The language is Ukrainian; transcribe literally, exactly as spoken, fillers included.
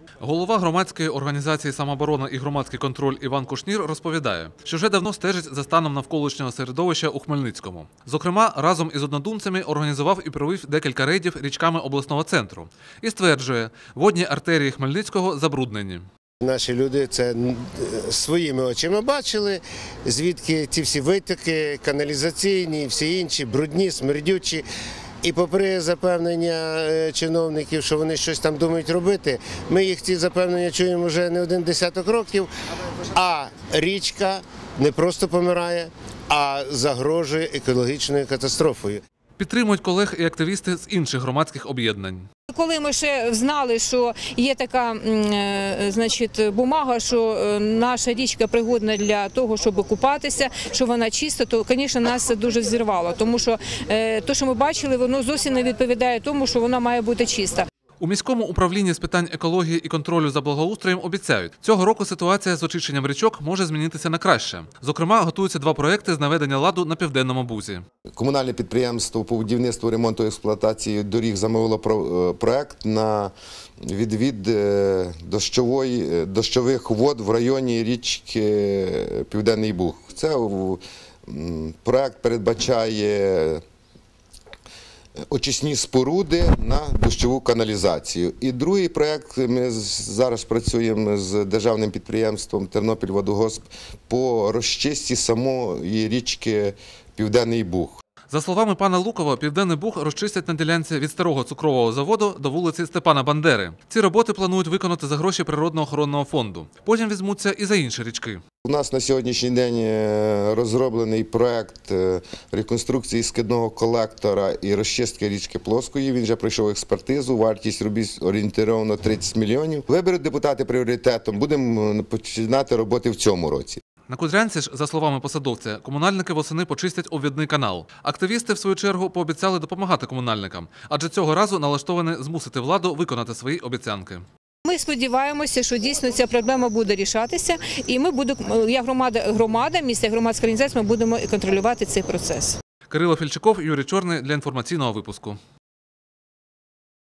Голова громадської організації «Самооборона» і «Громадський контроль» Іван Кушнір розповідає, що вже давно стежить за станом навколишнього середовища у Хмельницькому. Зокрема, разом із однодумцями організував і провів декілька рейдів річками обласного центру. І стверджує, водні артерії Хмельницького забруднені. Наші люди це своїми очима бачили, звідки ці всі витоки, каналізаційні і всі інші, брудні, смердючі. І попри запевнення чиновників, що вони щось там думають робити, ми їх ці запевнення чуємо вже не один десяток років, а річка не просто помирає, а загрожує екологічною катастрофою. Підтримують колег і активісти з інших громадських об'єднань. Коли ми ще знали, що є така значить, бумага, що наша річка пригодна для того, щоб купатися, що вона чиста, то, звісно, нас це дуже зірвало. Тому що те, що ми бачили, воно зовсім не відповідає тому, що вона має бути чиста. У міському управлінні з питань екології і контролю за благоустроєм обіцяють, цього року ситуація з очищенням річок може змінитися на краще. Зокрема, готуються два проекти з наведення ладу на Південному Бузі. Комунальне підприємство по будівництву, ремонту і експлуатації доріг замовило проект на відвід дощової, дощових вод в районі річки Південний Буг. Це проект передбачає очисні споруди на дощову каналізацію. І другий проєкт, ми зараз працюємо з державним підприємством «Тернопільводогосп» по розчистці самої річки Південний Буг. За словами пана Лукова, Південний Буг розчистять на ділянці від старого цукрового заводу до вулиці Степана Бандери. Ці роботи планують виконати за гроші Природно-охоронного фонду. Потім візьмуться і за інші річки. У нас на сьогоднішній день розроблений проєкт реконструкції скидного колектора і розчистки річки Плоскої. Він вже пройшов експертизу, вартість робіт орієнтовно тридцять мільйонів. Виберуть депутати пріоритетом, будемо починати роботи в цьому році. На Кудрянці ж, за словами посадовця, комунальники восени почистять обвідний канал. Активісти, в свою чергу, пообіцяли допомагати комунальникам, адже цього разу налаштовані змусити владу виконати свої обіцянки. Ми сподіваємося, що дійсно ця проблема буде рішатися, і ми будемо, як громада, громада, місцева громадська організація, ми будемо контролювати цей процес. Кирило Фільчаков, Юрій Чорний для інформаційного випуску.